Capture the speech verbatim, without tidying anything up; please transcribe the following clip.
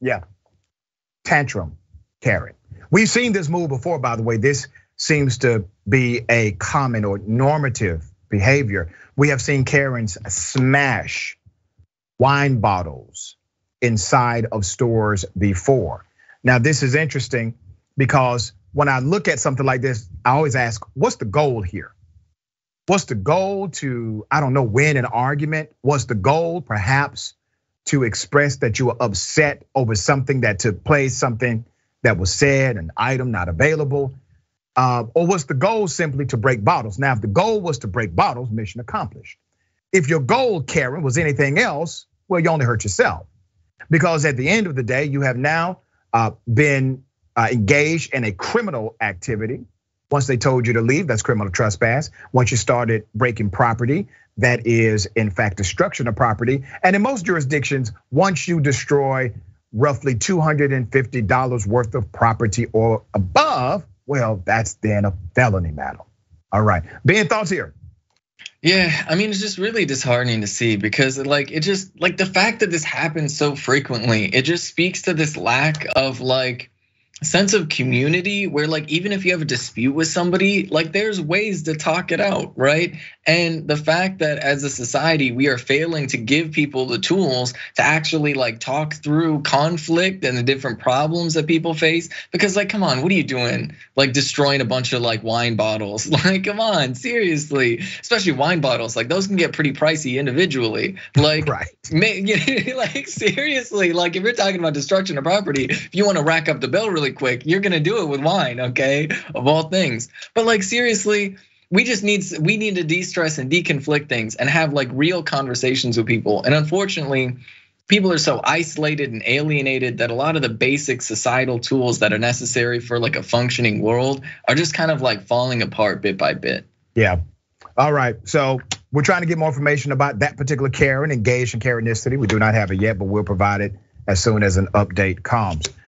Yeah, Tantrum Karen. We've seen this move before, by the way. This seems to be a common or normative behavior. We have seen Karens smash wine bottles inside of stores before. Now, this is interesting because when I look at something like this, I always ask, what's the goal here? What's the goal to, I don't know, win an argument? What's the goal perhaps to express that you are upset over something that took place, something that was said, an item not available? Uh, or was the goal simply to break bottles? Now, if the goal was to break bottles, mission accomplished. If your goal, Karen, was anything else, well, you only hurt yourself. Because at the end of the day, you have now been engaged in a criminal activity. Once they told you to leave, that's criminal trespass. Once you started breaking property, that is in fact destruction of property. And in most jurisdictions, once you destroy roughly two hundred fifty dollars worth of property or above, well, that's then a felony matter. All right, Ben, thoughts here? Yeah, I mean, it's just really disheartening to see because like it just like the fact that this happens so frequently, it just speaks to this lack of like sense of community where like even if you have a dispute with somebody, like there's ways to talk it out, right? And the fact that as a society we are failing to give people the tools to actually like talk through conflict and the different problems that people face, because like, come on, what are you doing? Like destroying a bunch of like wine bottles, like come on, seriously, especially wine bottles, like those can get pretty pricey individually. Like, right. like seriously, like if you're talking about destruction of property, if you want to rack up the bill really quick, you're gonna do it with wine, okay? Of all things. But like seriously, we just need we need to de-stress and deconflict things and have like real conversations with people. And unfortunately, people are so isolated and alienated that a lot of the basic societal tools that are necessary for like a functioning world are just kind of like falling apart bit by bit. Yeah. All right. So we're trying to get more information about that particular Karen engaged in Karenicity. We do not have it yet, but we'll provide it as soon as an update comes.